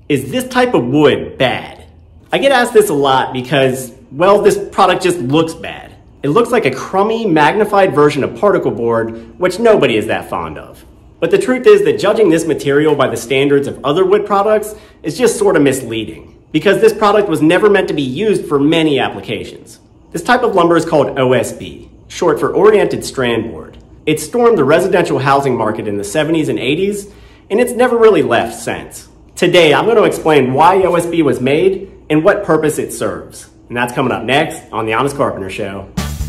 Is this type of wood bad? I get asked this a lot because, well, this product just looks bad. It looks like a crummy, magnified version of particle board, which nobody is that fond of. But the truth is that judging this material by the standards of other wood products is just sort of misleading, because this product was never meant to be used for many applications. This type of lumber is called OSB, short for Oriented Strand Board. It stormed the residential housing market in the 70s and 80s, and it's never really left since. Today, I'm going to explain why OSB was made and what purpose it serves. And that's coming up next on The Honest Carpenter Show.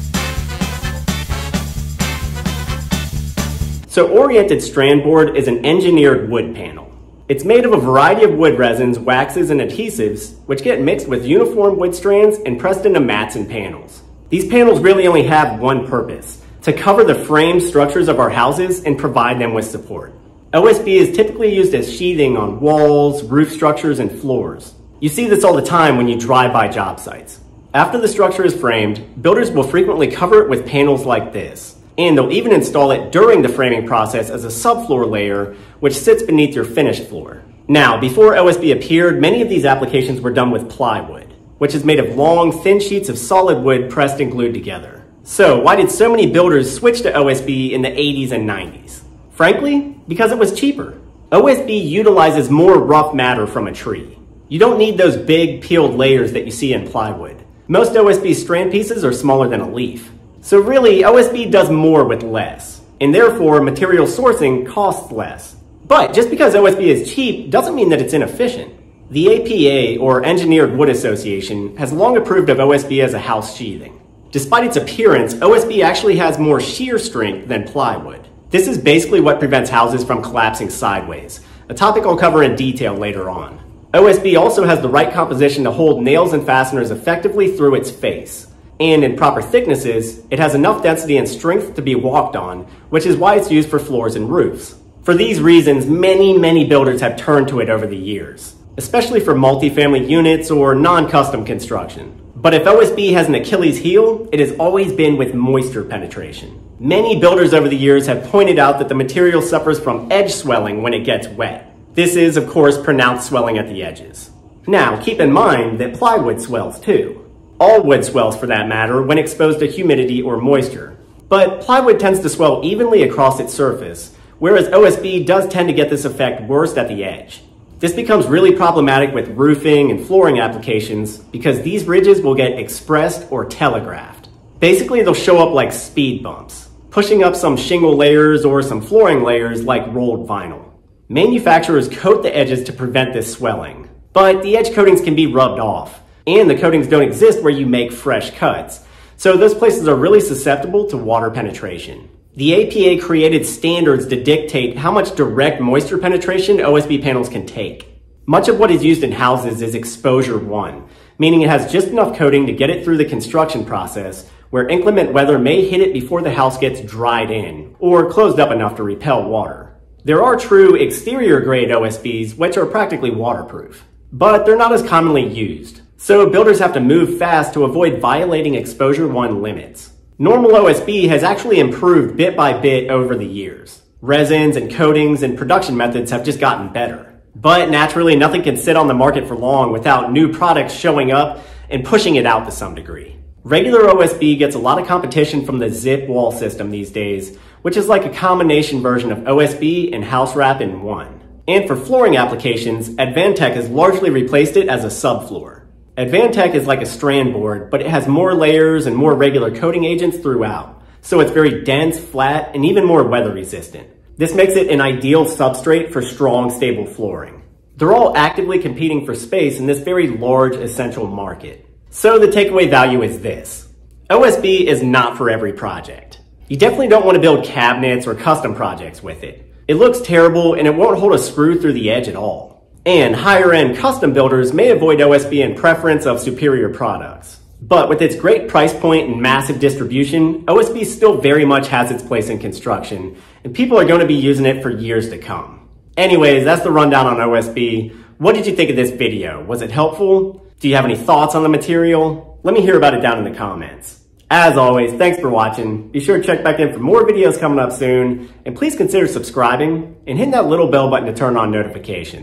So Oriented Strand Board is an engineered wood panel. It's made of a variety of wood resins, waxes, and adhesives, which get mixed with uniform wood strands and pressed into mats and panels. These panels really only have one purpose: to cover the frame structures of our houses and provide them with support. OSB is typically used as sheathing on walls, roof structures, and floors. You see this all the time when you drive by job sites. After the structure is framed, builders will frequently cover it with panels like this, and they'll even install it during the framing process as a subfloor layer, which sits beneath your finished floor. Now, before OSB appeared, many of these applications were done with plywood, which is made of long, thin sheets of solid wood pressed and glued together. So why did so many builders switch to OSB in the 80s and 90s? Frankly, because it was cheaper. OSB utilizes more rough matter from a tree. You don't need those big peeled layers that you see in plywood. Most OSB strand pieces are smaller than a leaf. So really, OSB does more with less, and therefore material sourcing costs less. But just because OSB is cheap doesn't mean that it's inefficient. The APA, or Engineered Wood Association, has long approved of OSB as a house sheathing. Despite its appearance, OSB actually has more shear strength than plywood. This is basically what prevents houses from collapsing sideways, a topic I'll cover in detail later on. OSB also has the right composition to hold nails and fasteners effectively through its face. And in proper thicknesses, it has enough density and strength to be walked on, which is why it's used for floors and roofs. For these reasons, many builders have turned to it over the years, especially for multifamily units or non-custom construction. But if OSB has an Achilles heel, it has always been with moisture penetration. Many builders over the years have pointed out that the material suffers from edge swelling when it gets wet. This is, of course, pronounced swelling at the edges. Now, keep in mind that plywood swells too. All wood swells for that matter when exposed to humidity or moisture. But plywood tends to swell evenly across its surface, whereas OSB does tend to get this effect worst at the edge. This becomes really problematic with roofing and flooring applications because these ridges will get expressed or telegraphed. Basically, they'll show up like speed bumps, pushing up some shingle layers or some flooring layers like rolled vinyl. Manufacturers coat the edges to prevent this swelling, but the edge coatings can be rubbed off, and the coatings don't exist where you make fresh cuts, so those places are really susceptible to water penetration. The APA created standards to dictate how much direct moisture penetration OSB panels can take. Much of what is used in houses is exposure 1, meaning it has just enough coating to get it through the construction process, where inclement weather may hit it before the house gets dried in, or closed up enough to repel water. There are true exterior grade OSBs, which are practically waterproof, but they're not as commonly used. So builders have to move fast to avoid violating exposure 1 limits. Normal OSB has actually improved bit by bit over the years. Resins and coatings and production methods have just gotten better. But naturally, nothing can sit on the market for long without new products showing up and pushing it out to some degree. Regular OSB gets a lot of competition from the zip wall system these days, which is like a combination version of OSB and house wrap in one. And for flooring applications, Advantech has largely replaced it as a subfloor. Advantech is like a strand board, but it has more layers and more regular coating agents throughout. So it's very dense, flat, and even more weather resistant. This makes it an ideal substrate for strong, stable flooring. They're all actively competing for space in this very large, essential market. So the takeaway value is this: OSB is not for every project. You definitely don't want to build cabinets or custom projects with it. It looks terrible and it won't hold a screw through the edge at all. And higher-end custom builders may avoid OSB in preference of superior products. But with its great price point and massive distribution, OSB still very much has its place in construction, and people are going to be using it for years to come. Anyways, that's the rundown on OSB. What did you think of this video? Was it helpful? Do you have any thoughts on the material? Let me hear about it down in the comments. As always, thanks for watching. Be sure to check back in for more videos coming up soon, and please consider subscribing and hitting that little bell button to turn on notifications.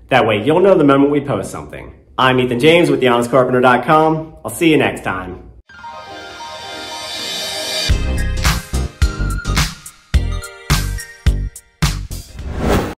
That way you'll know the moment we post something. I'm Ethan James with thehonestcarpenter.com. I'll see you next time.